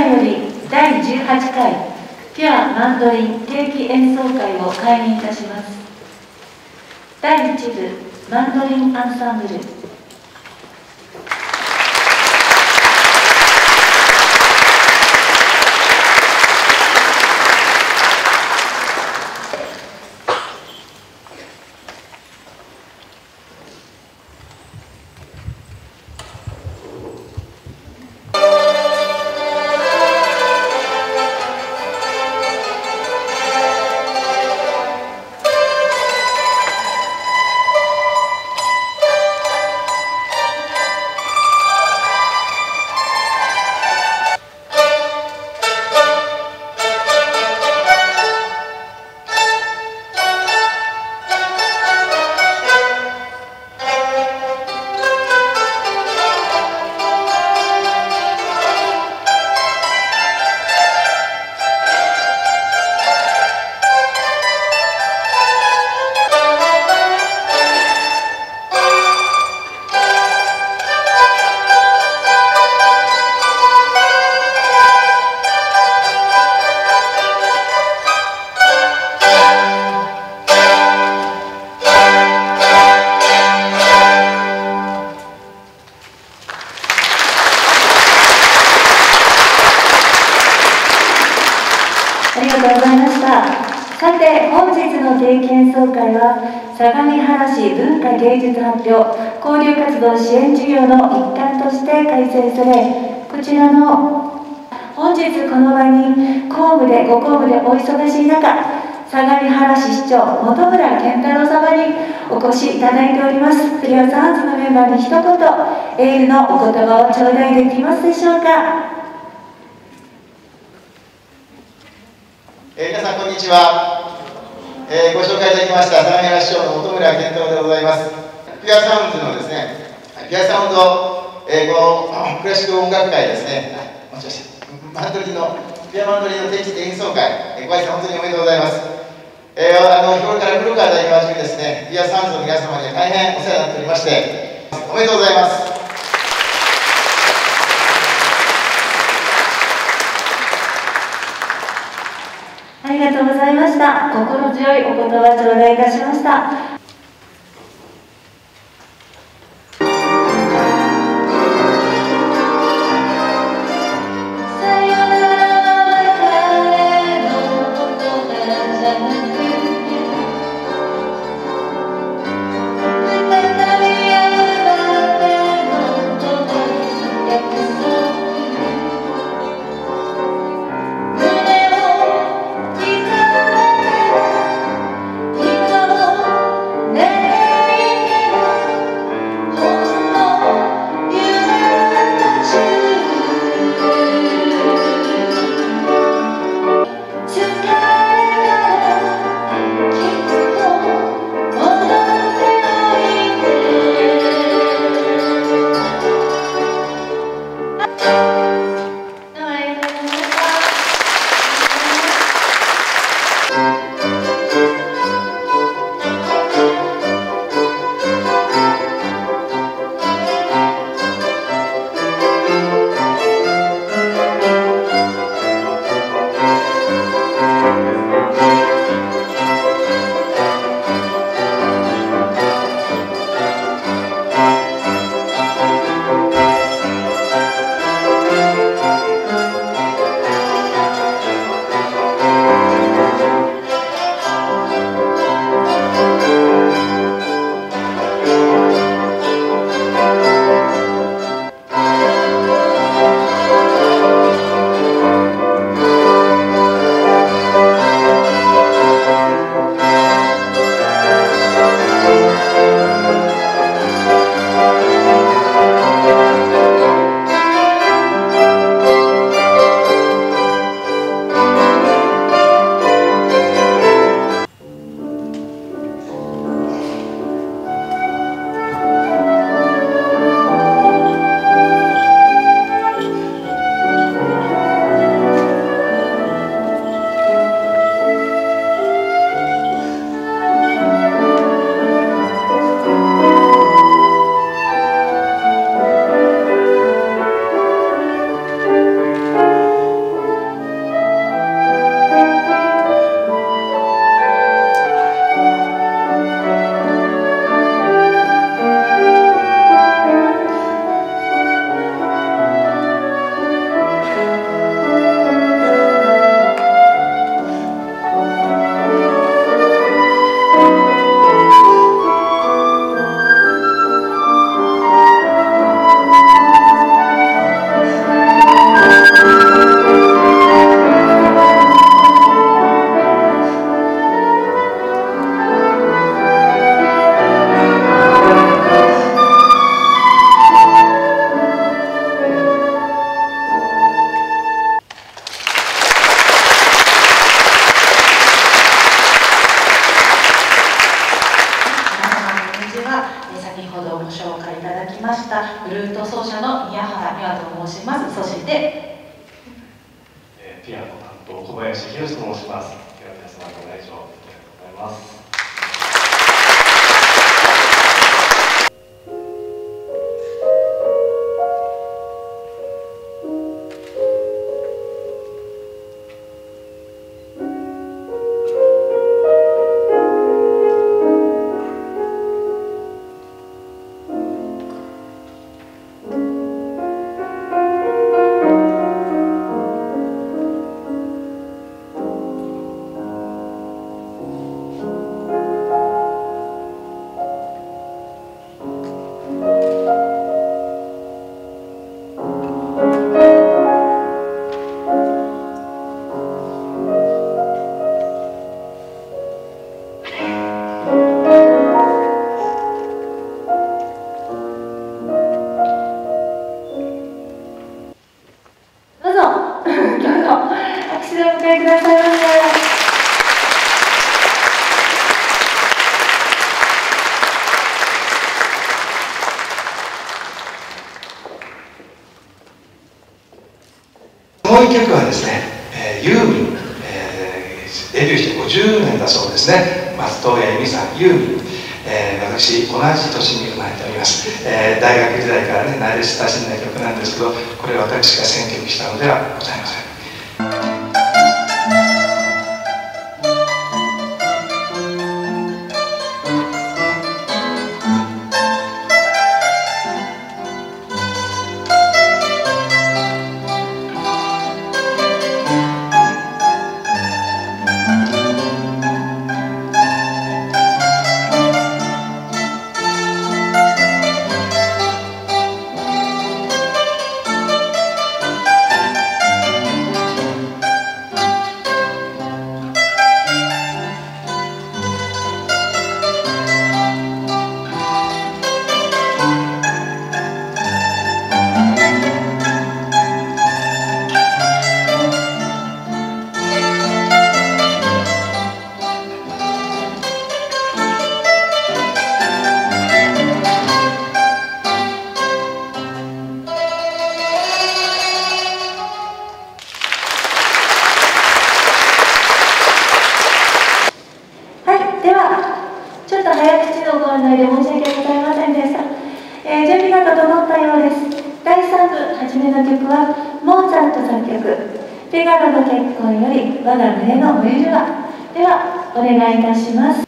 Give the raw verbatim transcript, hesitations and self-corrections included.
よりだいじゅうはちかいピュアマンドリン定期演奏会を開演いたします。だいいち部マンドリンアンサンブル。ありがとうございました。さて、本日の定期演奏会は相模原市文化芸術発表交流活動支援事業の一環として開催され、こちらの本日この場に公務でご公務でお忙しい中、相模原市市長本村健太郎様にお越しいただいております。フリアサウンズのメンバーに一言エールのお言葉を頂戴できますでしょうか。 えー、皆さんこんにちは、えー、ご紹介いただきました相模原市長の本村健太郎でございます。ピュアサウンズのですね、ピュアサウンド、えー、このクラシック音楽会ですね、もしかしてマンドリンのピュアマンドリンの定期演奏会、えー、ご挨拶本当におめでとうございます。えー、あの日頃から古川大はじめですね、ピュアサウンズの皆様には大変お世話になっておりまして、おめでとうございます。 ありがとうございました。心強いお言葉頂戴いたしました。 フルート奏者の宮原美和と申します。そして、 えー、ピアノ担当小林博と申します。では皆様ご来場ありがとうございます。 お迎えくださいませ。 もう一曲はですね、えー、ユーミン、えー、デビューしてごじゅうねんだそうですね。松任谷由実さん、ユーミン、えー、私同じ年に生まれております、えー、大学時代からね慣れ親しんだ曲なんですけど、これは私が選曲したのではございません。 ご案内で申し訳ございませんでした。えー、準備が整ったようです。だいさん部初めの曲はモーツァルト作曲「ペガロの結婚」より「我が胸の冬は」ではお願いいたします。